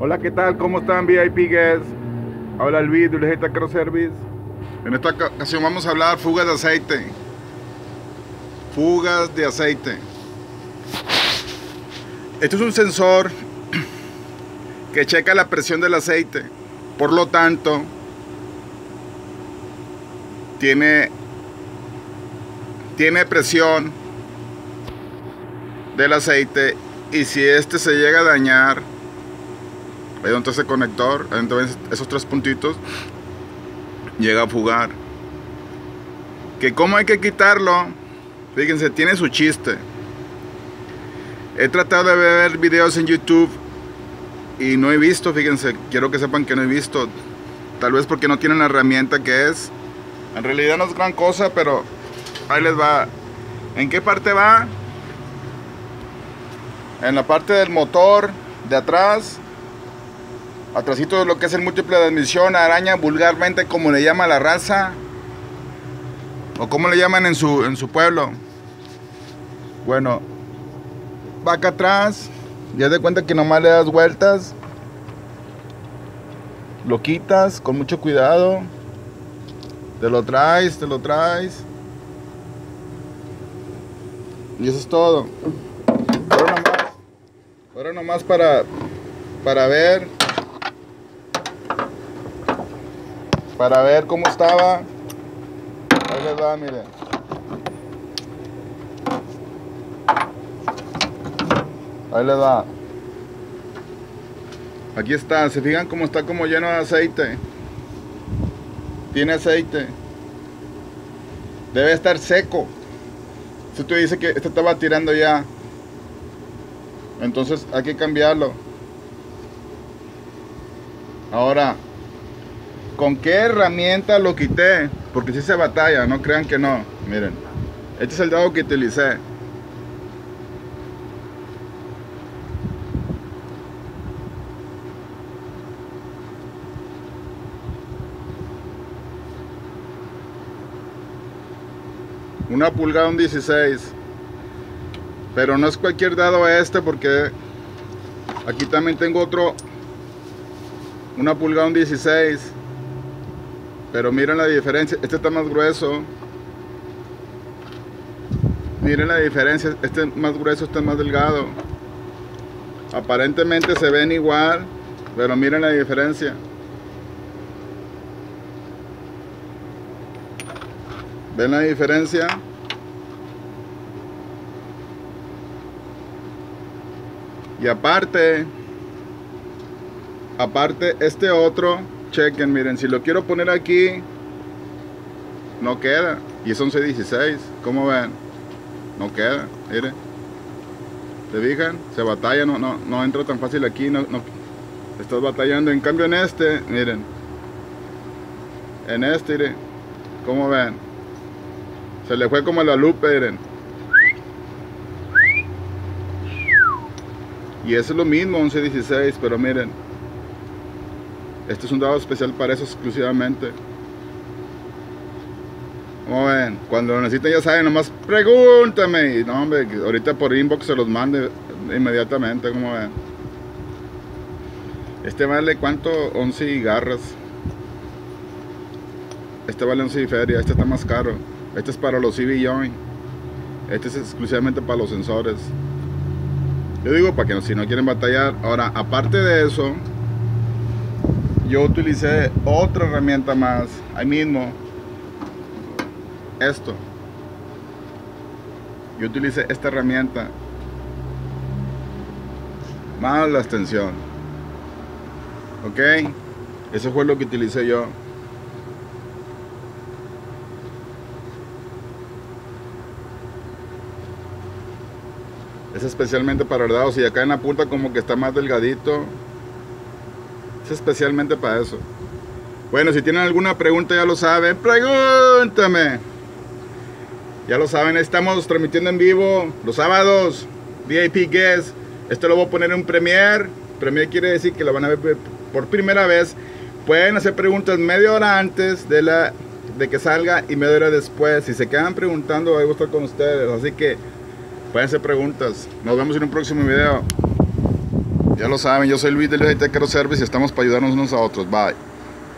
Hola, ¿qué tal? ¿Cómo están, VIP guests? Habla Luis de Ulejita Car Service. En esta ocasión vamos a hablar fugas de aceite. Fugas de aceite. Esto es un sensor que checa la presión del aceite. Por lo tanto, tiene presión del aceite, y si este se llega a dañar, ahí donde está ese conector, entonces esos tres puntitos, llega a fugar. Que cómo hay que quitarlo, fíjense, tiene su chiste. He tratado de ver videos en YouTube y no he visto, fíjense, quiero que sepan que no he visto. Tal vez porque no tienen la herramienta que es. En realidad no es gran cosa, pero ahí les va. ¿En qué parte va? En la parte del motor de atrás. Atrásito de lo que es el múltiple de admisión, araña, vulgarmente como le llama la raza, o como le llaman en su pueblo. Bueno, va acá atrás, ya de cuenta que nomás le das vueltas, lo quitas con mucho cuidado, te lo traes, y eso es todo. Ahora nomás para ver. Para ver cómo estaba. Ahí les va, miren. Ahí les va. Aquí está, se fijan cómo está, como lleno de aceite. Tiene aceite. Debe estar seco. Si tú dices que este estaba tirando ya, entonces hay que cambiarlo. Ahora, ¿con qué herramienta lo quité? Porque si se batalla, no crean que no. Miren, este es el dado que utilicé. Una pulgada, un 16. Pero no es cualquier dado este, porque aquí también tengo otro. Una pulgada, un 16. Pero miren la diferencia, este está más grueso. Miren la diferencia, este es más grueso, este es más delgado. Aparentemente se ven igual, pero miren la diferencia. ¿Ven la diferencia? Y aparte este otro, chequen, miren, si lo quiero poner aquí, no queda. Y es 11-16, ¿cómo ven? No queda, miren. ¿Se fijan? Se batalla, no entra tan fácil aquí, no estás batallando. En cambio en este, miren. En este, miren. ¿Cómo ven? Se le fue como la lupa, miren. Y eso es lo mismo, 11-16, pero miren. Este es un dado especial para eso exclusivamente. Como ven, cuando lo necesiten ya saben, nomás pregúntame. Y no, hombre, ahorita por inbox se los mande inmediatamente, como ven. Este vale, ¿cuánto? 11 y garras. Este vale 11 y feria, este está más caro. Este es para los CV Joint. Este es exclusivamente para los sensores. Yo digo para que si no quieren batallar. Ahora, aparte de eso, yo utilicé otra herramienta más, ahí mismo, esto. Yo utilicé esta herramienta, más la extensión, ok, eso fue lo que utilicé yo. Es especialmente para dados, y acá en la punta como que está más delgadito. Es especialmente para eso. Bueno, si tienen alguna pregunta ya lo saben, pregúntame. Ya lo saben, estamos transmitiendo en vivo los sábados, VIP Guest. Esto lo voy a poner en Premiere. Premiere quiere decir que lo van a ver por primera vez. Pueden hacer preguntas media hora antes de que salga y media hora después. Si se quedan preguntando, voy a estar con ustedes. Así que pueden hacer preguntas. Nos vemos en un próximo video. Ya lo saben, yo soy Luis de Luis Techero Service y estamos para ayudarnos unos a otros. Bye.